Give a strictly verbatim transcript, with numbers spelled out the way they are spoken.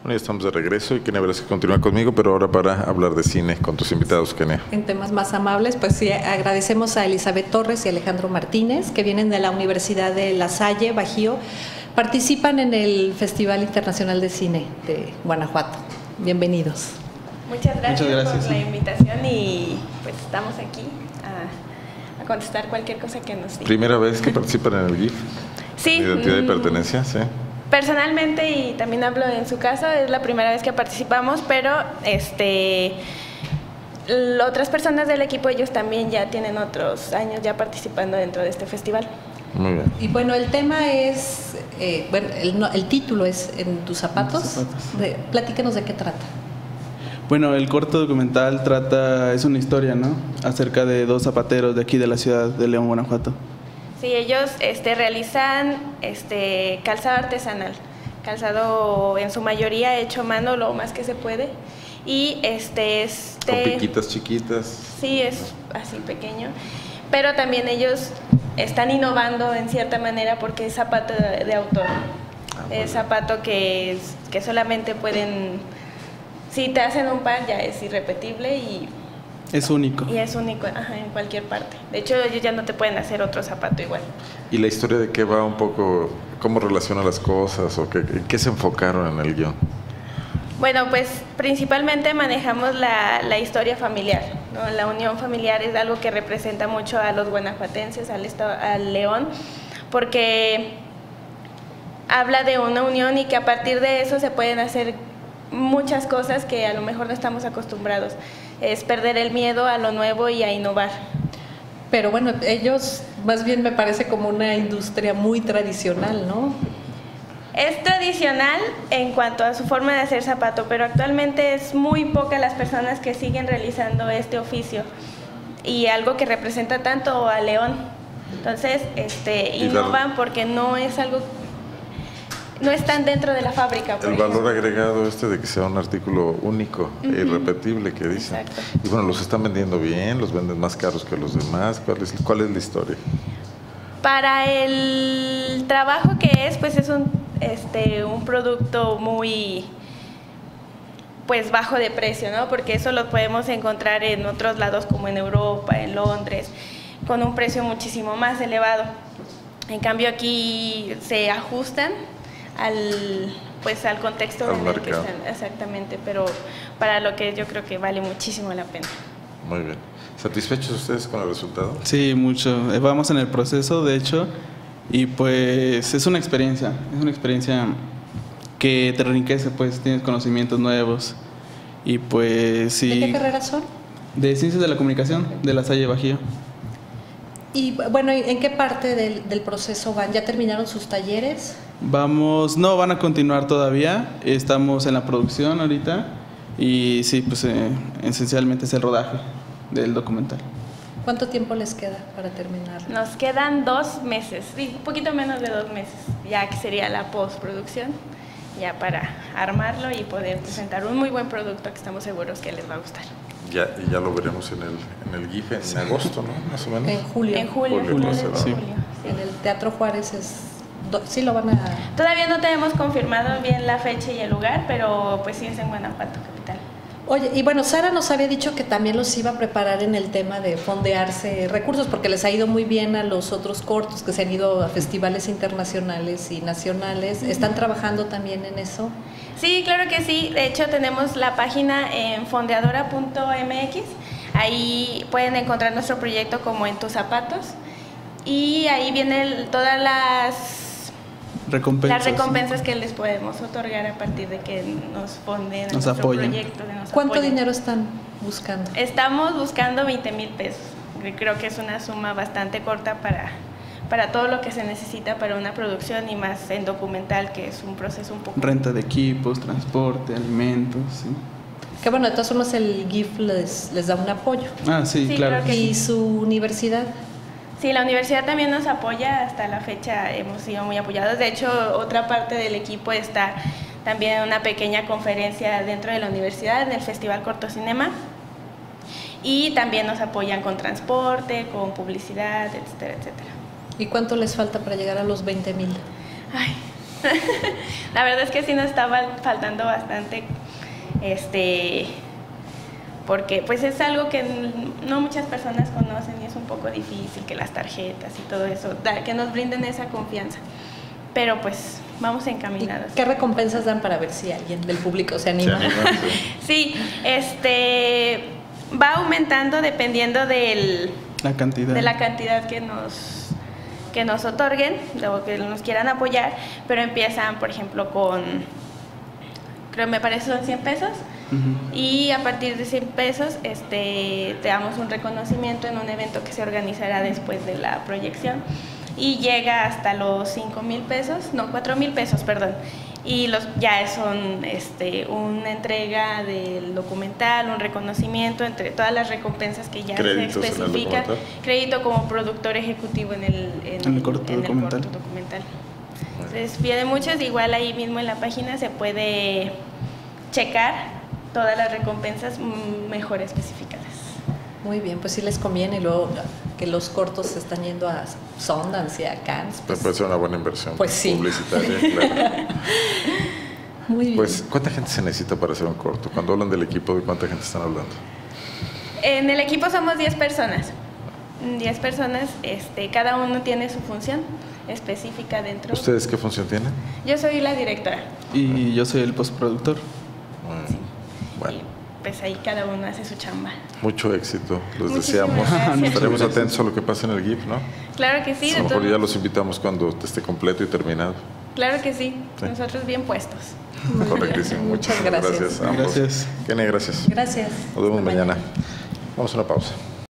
Bueno, ya estamos de regreso y Kenia Velázquez continúa conmigo, pero ahora para hablar de cine con tus invitados, Kenia. En temas más amables, pues sí, agradecemos a Elizabeth Torres y Alejandro Martínez, que vienen de la Universidad de La Salle, Bajío. Participan en el Festival Internacional de Cine de Guanajuato. Bienvenidos. Muchas gracias, Muchas gracias por sí. la invitación y pues estamos aquí a, a contestar cualquier cosa que nos digan. ¿Primera vez que participan en el GIF? Sí. ¿Identidad y mm, pertenencia? Sí. Personalmente, y también hablo en su caso, es la primera vez que participamos, pero este otras personas del equipo, ellos también ya tienen otros años ya participando dentro de este festival. Muy bien. Y bueno, el tema es, eh, bueno, el, no, el título es En tus zapatos. En tus zapatos. De, platícanos de qué trata. Bueno, el corto documental trata, es una historia, ¿no? Acerca de dos zapateros de aquí de la ciudad de León, Guanajuato. Sí, ellos este, realizan este, calzado artesanal, calzado en su mayoría hecho a mano lo más que se puede. Y este, este Con piquitas chiquitas. Sí, es así pequeño, pero también ellos están innovando en cierta manera porque es zapato de, de autor, Ah, es zapato que, es, que solamente pueden, si te hacen un par ya es irrepetible y, Es único. y es único ajá, en cualquier parte. De hecho, ellos ya no te pueden hacer otro zapato igual. ¿Y la historia de qué va un poco, cómo relaciona las cosas o qué, qué se enfocaron en el guión? Bueno, pues principalmente manejamos la, la historia familiar, ¿no? La unión familiar es algo que representa mucho a los guanajuatenses, al, estado, al León, porque habla de una unión y que a partir de eso se pueden hacer muchas cosas que a lo mejor no estamos acostumbrados. Es perder el miedo a lo nuevo y a innovar. Pero bueno, ellos más bien me parece como una industria muy tradicional, ¿no? Es tradicional en cuanto a su forma de hacer zapato, pero actualmente es muy pocas las personas que siguen realizando este oficio y algo que representa tanto a León. Entonces, este, innovan porque no es algo, no están dentro de la fábrica. El valor agregado este de que sea un artículo único e uh-huh. irrepetible que dicen. Exacto. Y bueno, los están vendiendo bien, los venden más caros que los demás. ¿Cuál es, cuál es la historia? Para el trabajo que es, pues es un Este, un producto muy pues bajo de precio, ¿no? Porque eso lo podemos encontrar en otros lados como en Europa, en Londres, con un precio muchísimo más elevado. En cambio aquí se ajustan al pues al contexto al en el que mercado. están, exactamente, pero para lo que yo creo que vale muchísimo la pena. Muy bien. ¿Satisfechos ustedes con el resultado? Sí, mucho. Vamos en el proceso, de hecho. Y pues es una experiencia, es una experiencia que te enriquece, pues tienes conocimientos nuevos. Y pues sí. ¿De qué carreras son? De Ciencias de la Comunicación, de La Salle Bajío. Y bueno, ¿en qué parte del, del proceso van? ¿Ya terminaron sus talleres? Vamos, no, van a continuar todavía, estamos en la producción ahorita. Y sí, pues eh, esencialmente es el rodaje del documental. ¿Cuánto tiempo les queda para terminar? Nos quedan dos meses, sí, un poquito menos de dos meses, ya que sería la postproducción, ya para armarlo y poder presentar un muy buen producto que estamos seguros que les va a gustar. Ya, y ya lo veremos en el, en el GIF en sí. agosto, ¿no? Más o menos. En julio. En julio, julio, julio, julio, sí. sí. julio sí. En el Teatro Juárez es... Sí lo van a... Todavía no tenemos confirmado bien la fecha y el lugar, pero pues sí es en Guanajuato, capital. Oye, y bueno, Sara nos había dicho que también los iba a preparar en el tema de fondearse recursos, porque les ha ido muy bien a los otros cortos que se han ido a festivales internacionales y nacionales. ¿Están trabajando también en eso? Sí, claro que sí. De hecho, tenemos la página en fondeadora punto m x. Ahí pueden encontrar nuestro proyecto como En tus zapatos. Y ahí vienen todas las... Recompensas. Las recompensas que les podemos otorgar a partir de que nos fonden a Nos nuestro apoyen. proyecto. Que nos ¿Cuánto apoyen. dinero están buscando? Estamos buscando veinte mil pesos. Creo que es una suma bastante corta para, para todo lo que se necesita para una producción y más en documental, que es un proceso un poco... Renta de equipos, transporte, alimentos, sí. Que bueno, de todas formas el GIF les, les da un apoyo. Ah, sí, Sí, claro. creo que ¿Y su universidad? Sí, la universidad también nos apoya, hasta la fecha hemos sido muy apoyados. De hecho, otra parte del equipo está también en una pequeña conferencia dentro de la universidad, en el Festival Cortocinema. Y también nos apoyan con transporte, con publicidad, etcétera, etcétera. ¿Y cuánto les falta para llegar a los veinte mil? Ay, La verdad es que sí nos estaba faltando bastante, este, porque pues es algo que no muchas personas conocen y es un poco difícil, que las tarjetas y todo eso, que nos brinden esa confianza. Pero pues vamos encaminados. ¿Qué recompensas dan para ver si alguien del público se anima? Se anima, sí. Sí, este va aumentando dependiendo del, La cantidad. de la cantidad que nos, que nos otorguen, o que nos quieran apoyar, pero empiezan, por ejemplo, con, creo me parece son cien pesos, uh-huh. Y a partir de cien pesos este, te damos un reconocimiento en un evento que se organizará después de la proyección. Y llega hasta los cinco mil pesos, no, cuatro mil pesos, perdón. Y los, ya son este, una entrega del documental, un reconocimiento, entre todas las recompensas que ya Créditos se especifica. Crédito como productor ejecutivo en el, en, en el, corto, en documental. el corto documental. Entonces, viene muchos, igual ahí mismo en la página se puede checar todas las recompensas mejor especificadas. Muy bien, pues sí les conviene, y luego que los cortos se están yendo a Sundance y a Cannes. Pues, puede ser una buena inversión pues sí. publicitaria, claro. Muy bien. Pues, ¿cuánta gente se necesita para hacer un corto? Cuando hablan del equipo, ¿de cuánta gente están hablando? En el equipo somos diez personas. diez personas, este, cada uno tiene su función específica dentro. ¿Ustedes qué función tienen? Yo soy la directora. Y yo soy el postproductor. Bueno, Sí. bueno. Y pues ahí cada uno hace su chamba. Mucho éxito, les Muchísimas deseamos. gracias. Estaremos atentos a lo que pase en el GIF, ¿no? Claro que sí. A de lo mejor todo- ya los invitamos cuando esté completo y terminado. Claro que sí. Sí. Nosotros bien puestos. Muy bien. Correctísimo. Muchas Muchísimas gracias. gracias a ambos. Gracias. Kenny, gracias. Gracias. Nos vemos Hasta mañana. Vamos a una pausa.